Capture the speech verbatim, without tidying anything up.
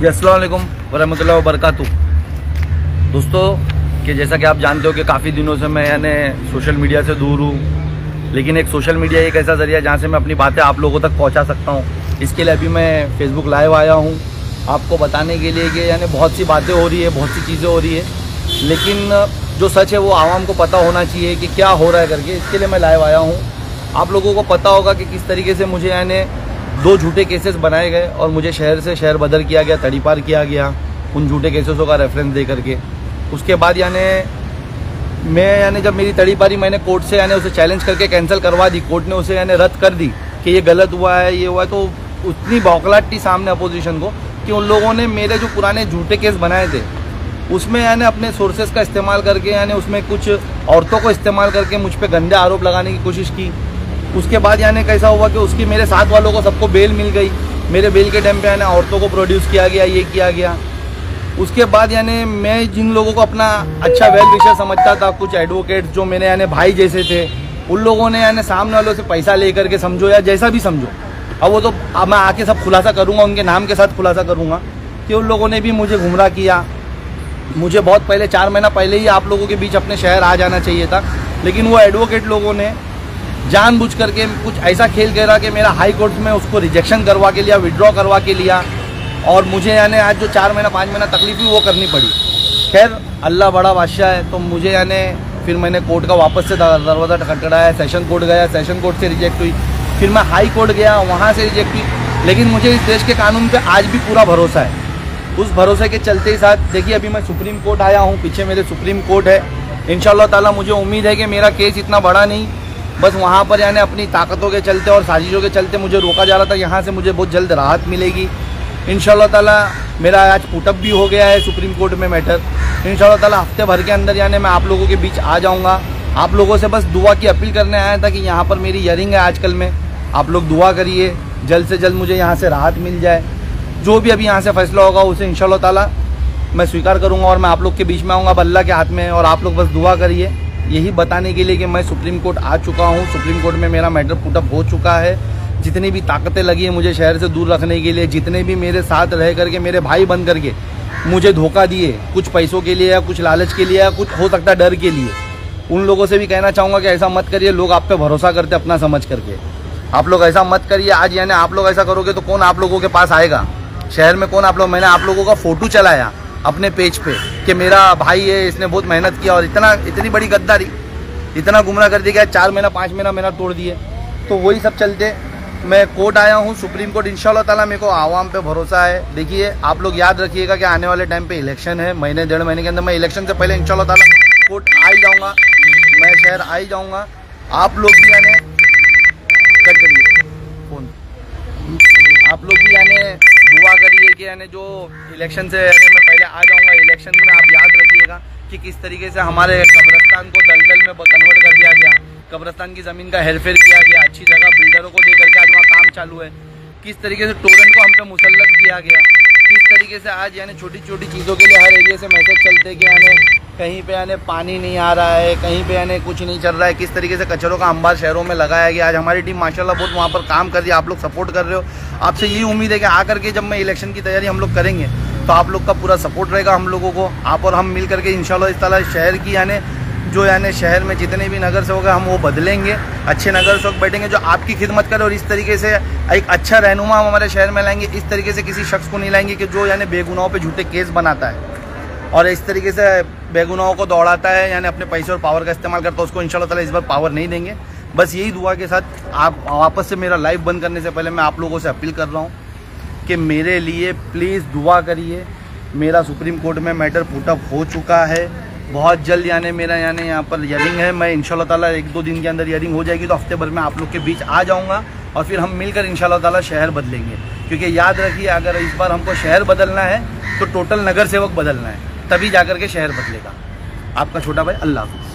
जी अस्सलाम वालेकुम वरहमतुल्लाहि वबरकातुह। दोस्तों कि जैसा कि आप जानते हो कि काफ़ी दिनों से मैं यानी सोशल मीडिया से दूर हूँ, लेकिन एक सोशल मीडिया एक ऐसा ज़रिया जहाँ से मैं अपनी बातें आप लोगों तक पहुँचा सकता हूँ। इसके लिए अभी मैं फेसबुक लाइव आया हूँ आपको बताने के लिए कि यानी बहुत सी बातें हो रही है, बहुत सी चीज़ें हो रही है, लेकिन जो सच है वो आवाम को पता होना चाहिए कि क्या हो रहा है करके। इसके लिए मैं लाइव आया हूँ। आप लोगों को पता होगा कि किस तरीके से मुझे यानी दो झूठे केसेस बनाए गए और मुझे शहर से शहर बदर किया गया, तड़ीपार किया गया उन झूठे केसेसों का रेफरेंस दे करके। उसके बाद यानी मैं यानी जब मेरी तड़ीपारी मैंने कोर्ट से यानी उसे चैलेंज करके कैंसिल करवा दी, कोर्ट ने उसे यानी रद्द कर दी कि ये गलत हुआ है, ये हुआ है, तो उतनी बौखलाहट थी सामने अपोजिशन को कि उन लोगों ने मेरे जो पुराने झूठे केस बनाए थे उसमें यानी अपने सोर्सेस का इस्तेमाल करके यानी उसमें कुछ औरतों को इस्तेमाल करके मुझ पर गंदे आरोप लगाने की कोशिश की। उसके बाद यानी कैसा हुआ कि उसकी मेरे साथ वालों को सबको बेल मिल गई। मेरे बेल के टाइम पे यानी औरतों को प्रोड्यूस किया गया, ये किया गया। उसके बाद यानी मैं जिन लोगों को अपना अच्छा वेल विशर समझता था, कुछ एडवोकेट्स जो मेरे यानी भाई जैसे थे, उन लोगों ने यानी सामने वालों से पैसा लेकर के समझो या जैसा भी समझो, अब वो तो अब मैं आके सब खुलासा करूँगा, उनके नाम के साथ खुलासा करूँगा कि उन लोगों ने भी मुझे गुमराह किया। मुझे बहुत पहले चार महीना पहले ही आप लोगों के बीच अपने शहर आ जाना चाहिए था, लेकिन वो एडवोकेट लोगों ने जानबूझ करके कुछ ऐसा खेल खेला कि मेरा हाई कोर्ट में उसको रिजेक्शन करवा के लिया, विड्रॉ करवा के लिया, और मुझे यानी आज जो चार महीना पाँच महीना तकलीफ हुई वो करनी पड़ी। खैर अल्लाह बड़ा बादशाह है, तो मुझे यानी फिर मैंने कोर्ट का वापस से दरवाज़ा खटखटाया, सेशन कोर्ट गया, सेशन कोर्ट से रिजेक्ट हुई, फिर मैं हाई कोर्ट गया, वहाँ से रिजेक्ट हुई। लेकिन मुझे इस देश के कानून पर आज भी पूरा भरोसा है। उस भरोसे के चलते ही साथ देखिए अभी मैं सुप्रीम कोर्ट आया हूँ, पीछे मेरे सुप्रीम कोर्ट है। इंशाअल्लाह ताला मुझे उम्मीद है कि मेरा केस इतना बड़ा नहीं, बस वहाँ पर यानी अपनी ताकतों के चलते और साजिशों के चलते मुझे रोका जा रहा था, यहाँ से मुझे बहुत जल्द राहत मिलेगी इंशाअल्लाह ताला। मेरा आज पुटअप भी हो गया है सुप्रीम कोर्ट में मैटर। इंशाअल्लाह ताला हफ्ते भर के अंदर यानी मैं आप लोगों के बीच आ जाऊँगा। आप लोगों से बस दुआ की अपील करने आया था कि यहाँ पर मेरी हियरिंग है आजकल में, आप लोग दुआ करिए जल्द से जल्द मुझे यहाँ से राहत मिल जाए। जो भी अभी यहाँ से फैसला होगा उसे इंशाअल्लाह ताला मैं स्वीकार करूँगा और मैं आप लोग के बीच में आऊँगा। अब अल्लाह के हाथ में है और आप लोग बस दुआ करिए, यही बताने के लिए कि मैं सुप्रीम कोर्ट आ चुका हूँ। सुप्रीम कोर्ट में मेरा मैटर पुटअप हो चुका है। जितनी भी ताकतें लगी हैं मुझे शहर से दूर रखने के लिए, जितने भी मेरे साथ रह करके मेरे भाई बन करके मुझे धोखा दिए, कुछ पैसों के लिए या कुछ लालच के लिए या कुछ हो सकता है डर के लिए, उन लोगों से भी कहना चाहूँगा कि ऐसा मत करिए। लोग आप पे भरोसा करते अपना समझ करके, आप लोग ऐसा मत करिए। आज यानी आप लोग ऐसा करोगे तो कौन आप लोगों के पास आएगा शहर में, कौन आप लोग। मैंने आप लोगों का फ़ोटो चलाया अपने पेज पे कि मेरा भाई है, इसने बहुत मेहनत किया, और इतना इतनी बड़ी गद्दारी, इतना गुमराह कर दिया, चार महीना पाँच महीना मेरा तोड़ दिए। तो वही सब चलते मैं कोर्ट आया हूँ, सुप्रीम कोर्ट। इंशाअल्लाह ताला मेरे को आवाम पे भरोसा है। देखिए आप लोग याद रखिएगा कि आने वाले टाइम पे इलेक्शन है, महीने डेढ़ महीने के अंदर मैं इलेक्शन से पहले इंशाअल्लाह ताला कोर्ट आ ही जाऊँगा, मैं शहर आ ही जाऊँगा। आप लोग भी यानी कट करिए फोन, आप लोग भी यानी दुआ करिए कि यानी जो इलेक्शन से यानी मैं पहले आ जाऊँगा। इलेक्शन में आप याद रखिएगा कि किस तरीके से हमारे कब्रिस्तान को दलदल में कन्वर्ट कर दिया गया, कब्रिस्तान की ज़मीन का हेरफेर किया गया, अच्छी जगह बिल्डरों को दे करके आज वहाँ काम चालू है। किस तरीके से टोरेंट को हम पे मुसल्लत किया गया, किस तरीके से आज यानी छोटी छोटी चीज़ों के लिए हर एरिया से मैसेज चलते कि यानी कहीं पे यानी पानी नहीं आ रहा है, कहीं पे यानी कुछ नहीं चल रहा है। किस तरीके से कचरों का अंबार शहरों में लगाया गया। आज हमारी टीम माशाल्लाह बहुत वहाँ पर काम कर रही है, आप लोग सपोर्ट कर रहे हो। आपसे यही उम्मीद है कि आकर के जब मैं इलेक्शन की तैयारी हम लोग करेंगे तो आप लोग का पूरा सपोर्ट रहेगा हम लोगों को। आप और हम मिल करके इंशाल्लाह इस तरह शहर की यानी जो यानी शहर में जितने भी नगर सेवक हैं हम वो बदलेंगे, अच्छे नगर सेवक बैठेंगे जो आपकी खिदमत करे, और इस तरीके से एक अच्छा रहनुमा हम हमारे शहर में लाएंगे। इस तरीके से किसी शख्स को नहीं लाएंगे कि जो यानी बेगुनाहों पे झूठे केस बनाता है और इस तरीके से बेगुनाहों को दौड़ाता है, यानी अपने पैसे और पावर का इस्तेमाल करता है। उसको इंशाल्लाह ताला इस बार पावर नहीं देंगे। बस यही दुआ के साथ आप वापस से मेरा लाइव बंद करने से पहले मैं आप लोगों से अपील कर रहा हूँ कि मेरे लिए प्लीज़ दुआ करिए। मेरा सुप्रीम कोर्ट में मैटर पुटअप हो चुका है, बहुत जल्द यानी मेरा यानी यहाँ पर हियरिंग है। मैं इंशाल्लाह ताला एक दो दिन के अंदर हियरिंग हो जाएगी तो हफ्ते भर में आप लोग के बीच आ जाऊँगा और फिर हम मिलकर इंशाल्लाह ताला शहर बदलेंगे। क्योंकि याद रखिए अगर इस बार हमको शहर बदलना है तो टोटल नगर सेवक बदलना है, तभी जाकर के शहर बदलेगा। आपका छोटा भाई, अल्लाह हाफ़िज़।